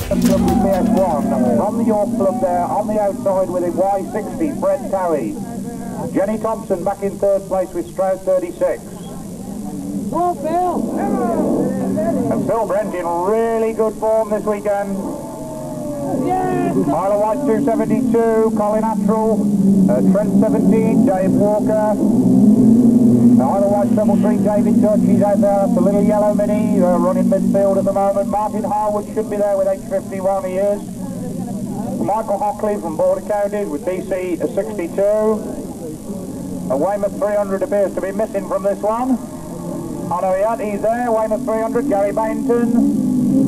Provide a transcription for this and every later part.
Club with BS1. From the York Club there, on the outside with him, Y60, Fred Cowie. Jenny Thompson back in third place with Stroud 36. Oh, Phil! And Phil Brent in really good form this weekend. Isle of Wight 272, Colin Attrell, Trent 17, Dave Walker. Isle of Wight treble 3, David Dutch, he's out there, that's a little yellow mini, running midfield at the moment. Martin Harwood should be there with H51, he is. Michael Hockley from Border Counties with DC 62. Weymouth 300 appears to be missing from this one. Oh no, he's there, Weymouth 300, Gary Bainton.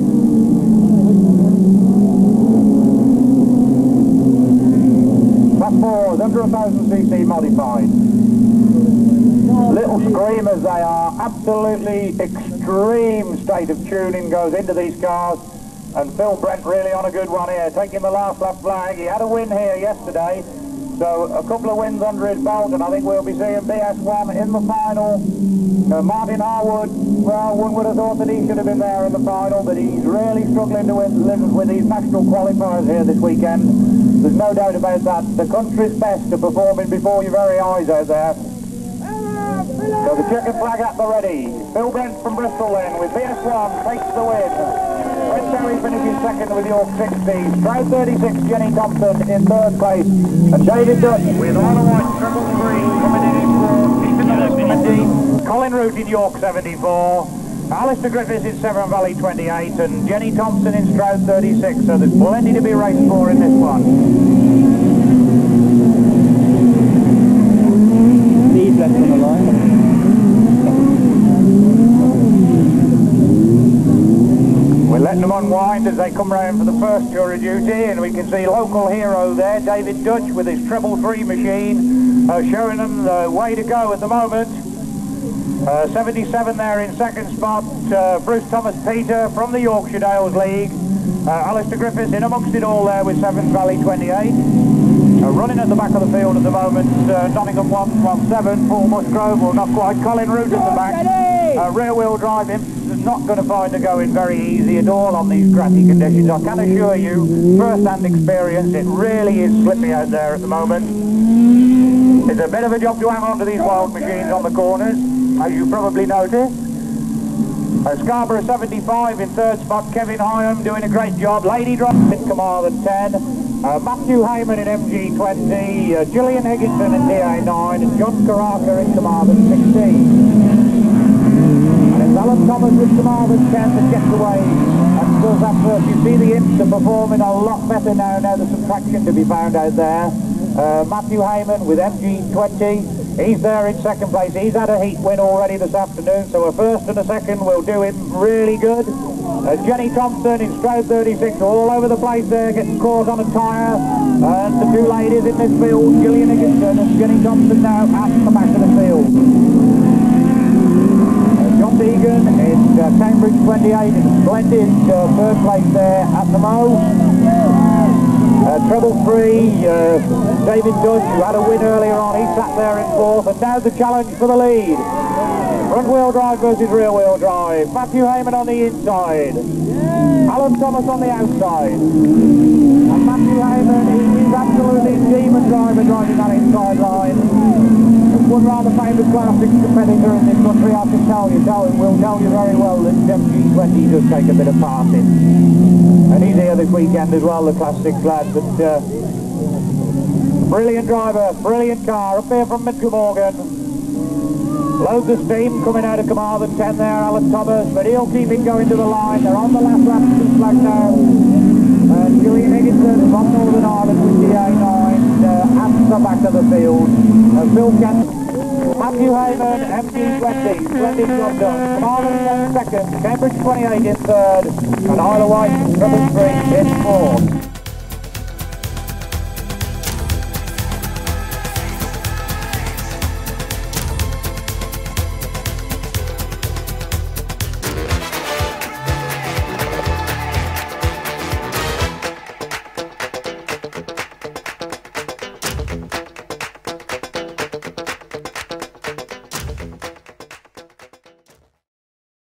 Class 4s, under 1000cc modified. Little screamers they are, absolutely extreme state of tuning goes into these cars. And Phil Brent really on a good one here, taking the last lap flag. He had a win here yesterday, so a couple of wins under his belt, and I think we'll be seeing BS1 in the final. Martin Harwood, well, one would have thought that he should have been there in the final, but he's really struggling to live with these national qualifiers here this weekend. There's no doubt about that. The country's best are performing before your very eyes out there. So the checkered flag at the ready. Phil Brent from Bristol then with BS1 takes the win. Fred Cowie finishes second with York 60. Stroud 36, Jenny Thompson in third place. And David Dutch with Isle of Wight treble 3 coming in fourth. Keeping the 70. Colin Root in York 74. Alistair Griffiths in Severn Valley 28. And Jenny Thompson in Stroud 36. So there's plenty to be raced for in this one. Lead left on the line. We're letting them unwind as they come round for the first tour of duty, and we can see local hero there, David Dutch, with his treble 3 machine, showing them the way to go at the moment. 77 there in second spot, Bruce Thomas Peter from the Yorkshire Dales League. Alistair Griffiths in amongst it all there with Severn Valley 28. Running at the back of the field at the moment, Nottingham 117, Paul Musgrove, well not quite, Colin Root at the back. Rear wheel drive him. Not going to find her going very easy at all on these grassy conditions. I can assure you, first-hand experience, it really is slippy out there at the moment. It's a bit of a job to hang on to these wild machines on the corners, as you probably noticed. Scarborough 75 in third spot, Kevin Hyam doing a great job. Lady Drop in Carmarthen 10. Matthew Heyman in MG20, Gillian Higginson in DA9, and John Caraka in Carmarthen 16. Alan Thomas with Carmarthen 10 that gets away and does that first. You see the imps are performing a lot better now there's some traction to be found out there. Matthew Heyman with MG20, he's there in second place. He's had a heat win already this afternoon, so a first and a second will do him really good. Jenny Thompson in Stroud 36 all over the place there, getting caught on a tyre. And the two ladies in this field, Gillian Higginson and Jenny Thompson now at the back of the field. John Deegan in Cambridge 28 in a splendid third place there at the Mo. Treble 3, David Dutch, who had a win earlier on, he sat there in fourth, and now the challenge for the lead. Front wheel drive versus rear wheel drive. Matthew Heyman on the inside. Alan Thomas on the outside. And Matthew Heyman is absolutely demon driver driving that inside line. One rather famous classics competitor in this country, I can tell you, will tell you very well that MG20 does take a bit of passing. And he's here this weekend as well, the Class 6 lad, but brilliant driver, brilliant car, up here from Midgormorgan. Loads of steam coming out of Carmarthen 10 there, Alan Thomas, but he'll keep it going to the line. They're on the last lap of the flag now. And Gillian Higginson from Northern Ireland with the A9 at the back of the field. Phil Kent. Matthew Heyman, MG20, splendid job done. Carmarthen 10 second, Cambridge 28 in third, and Isle of Wight treble 3 in fourth.